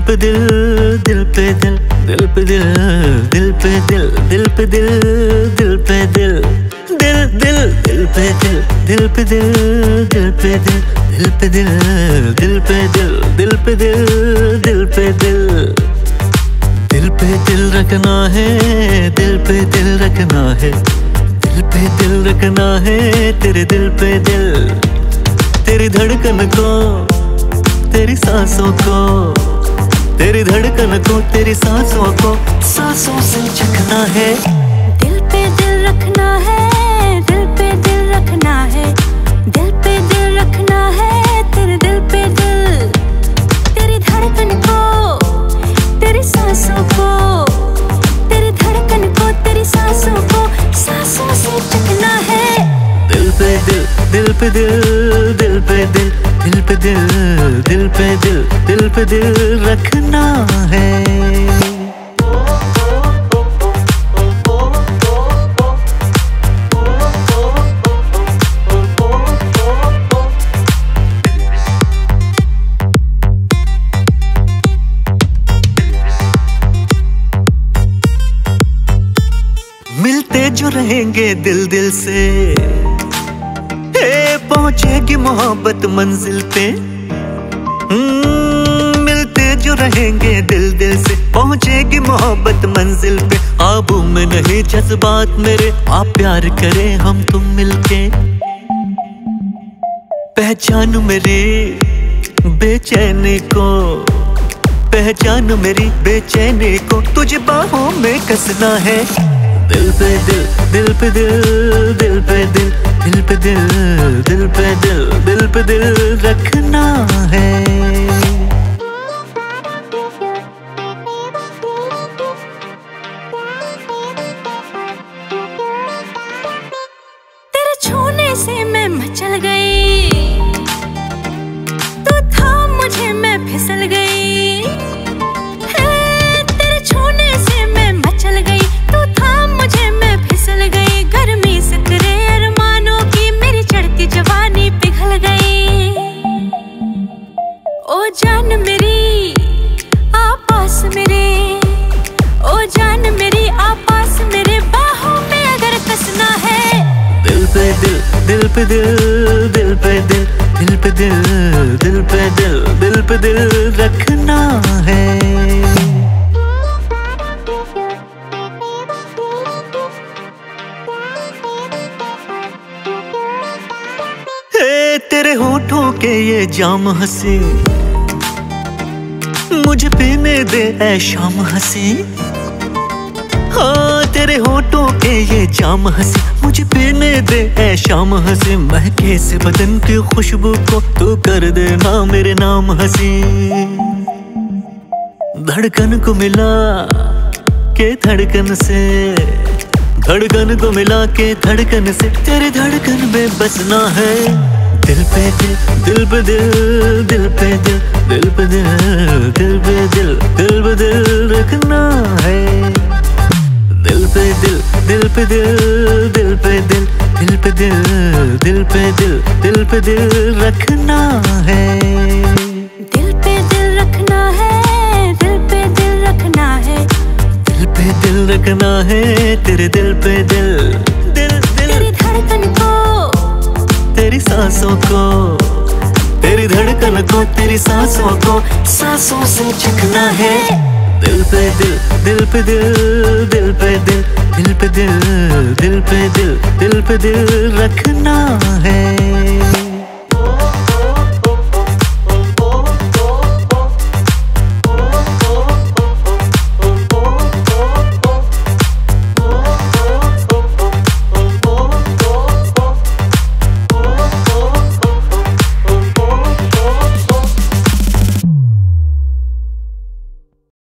पे दिल, दिल पे दिल, दिल पे दिल, दिल पे दिल, दिल पे दिल, दिल पे दिल, दिल दिल दिल पे दिल, दिल पे दिल, दिल पे दिल, दिल पे दिल, दिल पे दिल, दिल पे दिल, दिल पे दिल, दिल पे दिल रखना है, दिल पे दिल रखना है, दिल पे दिल रखना है, तेरे दिल पे दिल, तेरी धड़कन को, तेरी सांसों को, तेरी धड़कन को, तेरी सांसों को, सांसों से चखना है। दिल पे दिल रखना है, दिल पे दिल रखना है, दिल पे दिल रखना है, तेरे दिल पे दिल, तेरी धड़कन को, तेरी सांसों को, तेरी धड़कन को, तेरी सांसों को, सांसों से चखना है। दिल पे दिल, दिल पे दिल, दिल पे दिल, दिल पे दिल, दिल पे दिल, दिल पे दिल रखना है। मिलते जो रहेंगे दिल दिल से, पहुंचेगी मोहब्बत मंजिल पे। मिलते जो रहेंगे दिल दिल से, पहुंचेगी मोहब्बत मंजिल पे। काबू में नहीं जज्बात मेरे, आप प्यार करें हम तुम मिलके। पहचान मेरी बेचैनी को, पहचान मेरी बेचैनी को, तुझे बाहों में कसना है। दिल पे दिल, दिल पे दिल, दिल पे दिल, दिल पे दिल, दिल पे दिल, दिल पे दिल रखना है। तेरे छूने से मैं मचल गई, तू था मुझे मैं फिसल गई। तेरे छूने से मैं मचल गई, तू था मुझे मैं फिसल गई। गर्मी से तेरे अरमानों की मेरी चढ़ती जवानी पिघल गई। ओ जान मेरी आपास मेरे, ओ जान मेरी आपास मेरे, बाहों में अगर कसना है। दिल पे दिल, दिल पे दिल, दिल पे दिल, दिल पे दिल, दिल पे दिल, दिल पे दिल रखना है। तेरे होठों के ये जाम हंसी, मुझे पीने दे ऐ शाम हंसी। हाँ तेरे होठों के ये जाम हंसी, मुझे पीने दे ऐ शाम हंसी। महके से बदन की खुशबू को तू कर देना मेरे नाम हंसी। धड़कन को मिला के धड़कन से, धड़कन को मिला के धड़कन से, तेरी धड़कन में बसना है। दिल पे दिल, दिल पे दिल, दिल पे दिल, दिल पे दिल, दिल पे दिल, दिल पे दिल रखना है। दिल पे दिल, दिल पे दिल, दिल पे दिल, दिल पे दिल, दिल पे दिल, दिल पे दिल रखना है। दिल पे दिल रखना है, दिल पे दिल रखना है, दिल पे दिल रखना है, तेरे दिल पे दिल, दिल दिल, तेरी धड़कन को, तेरी सांसों को, तेरी धड़कन को, तेरी सांसों को, सांसों से चखना है। दिल पे दिल, दिल पे दिल, दिल पे दिल, दिल पे दिल, दिल पे दिल, दिल पे दिल रखना है।